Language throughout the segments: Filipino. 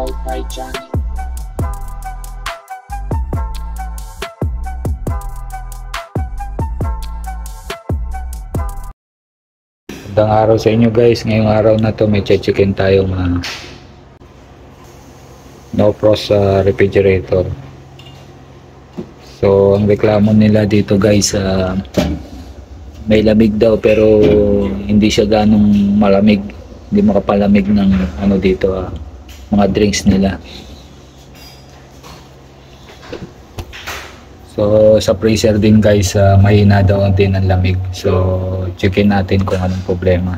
Hi channel. Magandang araw sa inyo guys. Ngayong araw na to may checkin tayong no frost refrigerator. So ang reklamo nila dito guys, may lamig daw pero hindi siya ganong malamig, hindi makapalamig ng ano dito, mga drinks nila. So sa freezer din guys, mahina daw din ang lamig. So checkin natin kung anong problema.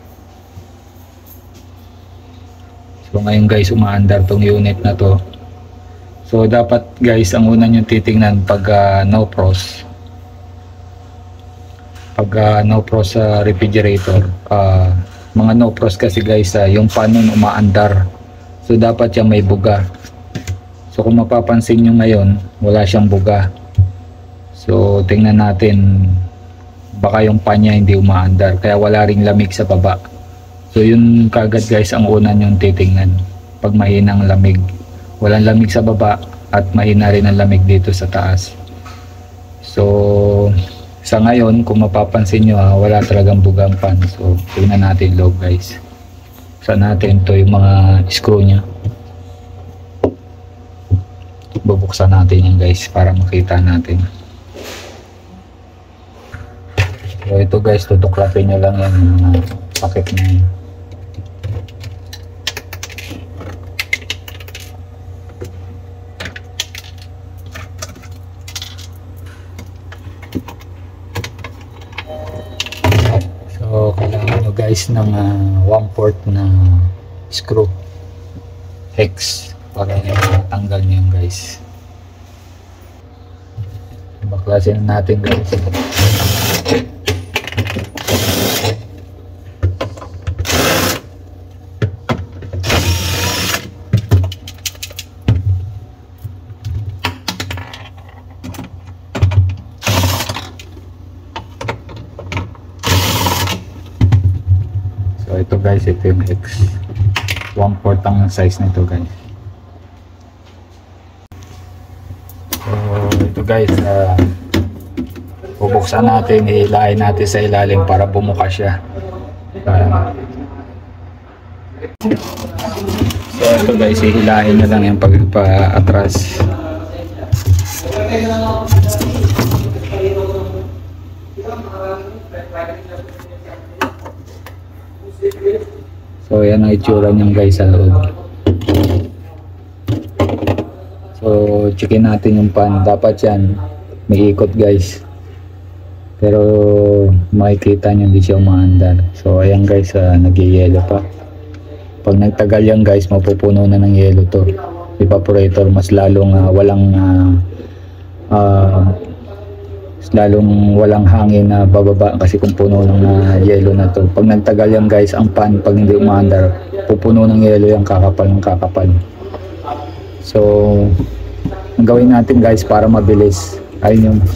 So ngayon guys, umaandar tong unit na to. So dapat guys, ang una nyo titingnan pag no frost. Pag no frost refrigerator, mga no frost kasi guys, yung pan nun umaandar. So dapat yan may buga. So kung mapapansin nyo ngayon, wala siyang buga. So tingnan natin, baka yung pan niya hindi umaandar, kaya wala ring lamig sa baba. So yun kagad guys ang una nyong titingnan. Pag mahinang lamig, walang lamig sa baba at mahina rin ang lamig dito sa taas. So sa ngayon, kung mapapansin nyo, wala talagang bugang pan. So tingnan natin loob guys. Saan natin to yung mga screw nya. Bubuksan natin yan guys para makita natin. So ito guys, tutuklapin nyo lang yan yung packet na yun. So kailangan nyo guys ng 1/4 na screw hex para matanggal nyo yun guys. Baklasin natin guys. So ito guys, ito yung hex. 1/4 ang size nito guys. So ito guys, bubuksan natin, hihilahin natin sa ilalim para bumuka siya. So ito guys, hihilahin na lang yung pagpa-atras. So yan ang itsura niyan guys sa loob. So checkin natin yung pan. Dapat yan may ikot guys, pero makikita nyo hindi siya umaandar. So ayan guys, nag-yelo pa. Pag nagtagal yan guys, mapupuno na ng yelo to evaporator. Mas lalong walang hangin na bababa kasi kung puno ng yelo na to. Pag nagtagal yan guys, ang pan pag hindi umaandar, pupuno ng yelo yung kakapal ng kakapal. So ang gawin natin guys para mabilis, ayun yung,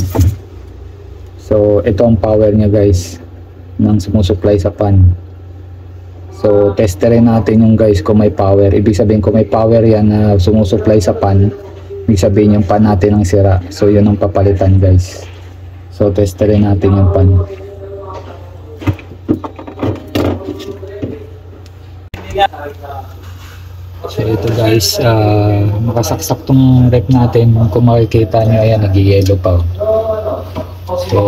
so ito ang power niya guys ng sumusupply sa pan. So testerin natin yung guys kung may power. Ibig sabihin kung may power yan na sumusupply sa pan, ibig sabihin yung pan natin ang sira. So yun ang papalitan guys. So testerin natin yung pan. So ito guys, makasaksak tong rep natin. Kung makikita nyo, ayan, nag-yellow pa. So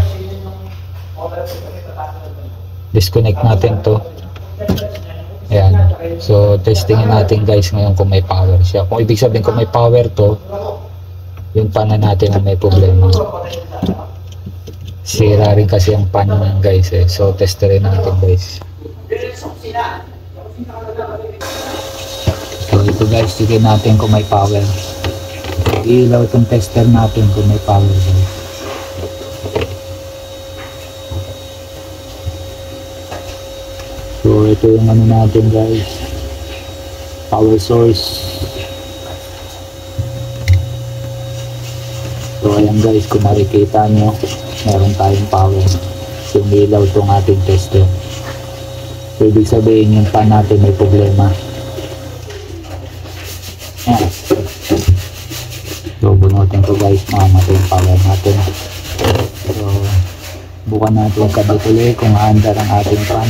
disconnect natin to. Ayan. So testingin natin guys ngayon kung may power siya. Kung ibig sabihin kung may power to, yung pan na natin na may problema. Sira rin kasi ang pan na guys eh. So testerin natin guys. So ito guys, tignan natin kung may power. Ilaw itong tester natin kung may power guys. So ito yung ano natin guys, power source. So ayan guys, kung makikita nyo, meron tayong power. Sumilaw itong ating tester. So ibig sabihin yung pan natin may problema. Yan. So bunutin ko guys, mamatay yung power natin. So bukan natin yung kabit ulit kung aandar ang ating pan.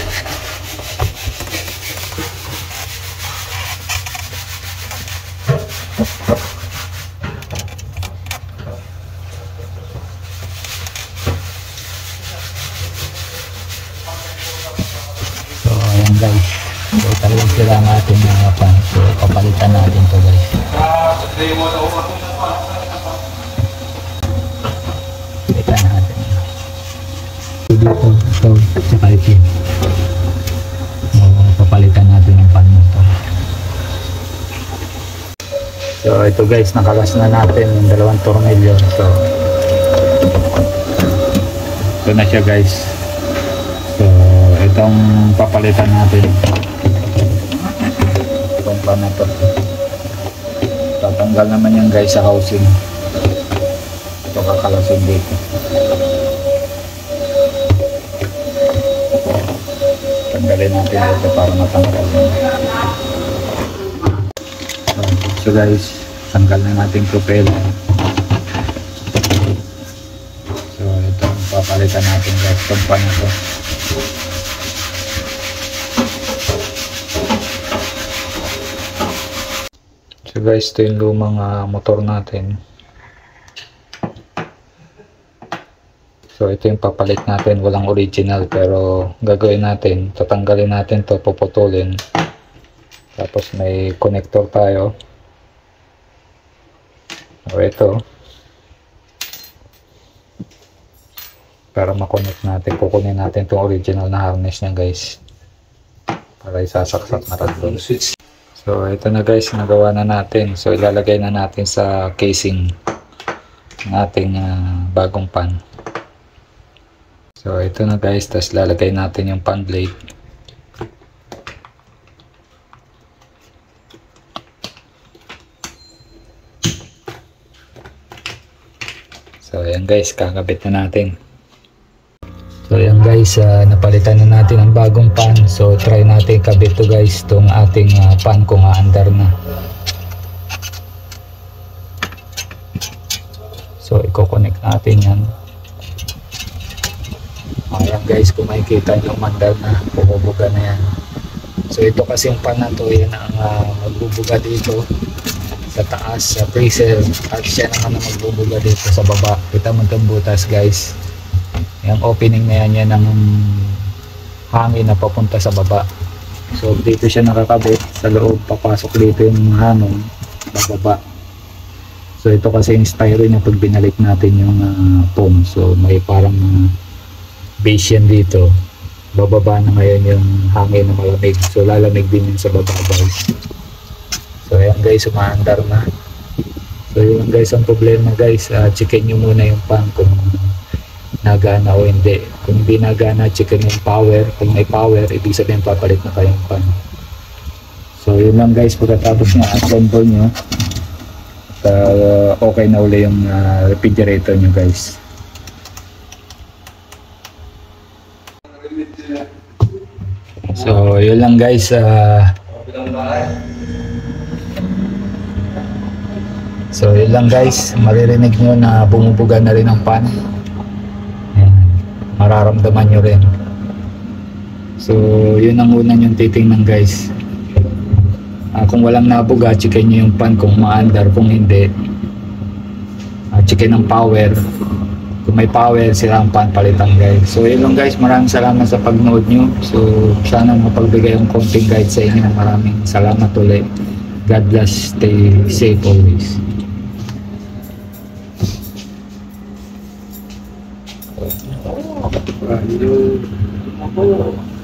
So ayan guys, so talagang sila ang ating mga pan. So papalitan natin to guys. Palitan natin. So dito, ito, tsaka ito. So papalitan natin yung pan nito. So ito guys, nakalas na natin yung dalawang tornilyo. So ito na siya guys. So itong papalitan natin. Itong pan na to. Tatanggal naman yan guys sa housing. Ito kakalasin dito. Tanggalin natin dito para matanggal. So guys, tanggal na natin propeller. So ito papalitan natin guys, itong pan na to. So guys, ito yung lumang motor natin. So ito yung papalit natin, walang original, pero gagawin natin, tatanggalin natin to, puputulin. Tapos may connector tayo. O ito, para makonect natin, kukunin natin itong original na harness niya guys, para isasaksak natin doon. So ito na guys, nagawa na natin. So ilalagay na natin sa casing ng ating bagong pan. So ito na guys, tapos lalagay natin yung pan blade. So ayan guys, kakabit na natin. So ayan guys, napalitan na natin ang bagong pan. So try natin kabit to guys, itong ating pan kung aandar na. So i-connect natin yan. Ayan guys, kung makikita nyo, mandar na, bumubuga na yan. So ito kasi yung pan na to, yan ang magbubuga dito sa taas, sa freezer, at siya naman ang magbubuga dito sa baba. Kita mo itong butas guys, yung opening na yan, yan ang hangin na papunta sa baba. So dito siya nakakabit sa loob, papasok dito yung hangin bababa. So ito kasi yung styrofoam na pag binalik natin yung foam, so may parang base yan dito, bababa na ngayon yung hangin na malamig, so lalamig din yun sa baba guys. So ayan guys, umaandar na. So yun guys ang problema guys, checkin nyo muna yung pan kung nagana o hindi. Kung hindi nagana, checkin yung power. Kung may power, ibig sabihin papalit na kayong pan. So yun lang guys, pagkatapos nga assemble nyo, okay na uli yung refrigerator nyo guys. So yun lang guys, so yun lang guys, maririnig nyo na bumubuga na rin ang pan. Ayan, mararamdaman nyo rin. So yun ang una nyong titingnan guys. Kung walang nabuga, checkin nyo yung pan kung maandar, kung hindi, checkin ang power. Kung may power, sila ang pan palitan guys. So yun lang guys, maraming salamat sa pagnood nyo. So sana mapagbigay yung konting guide sa inyo. Maraming salamat ulit. God bless, stay safe always.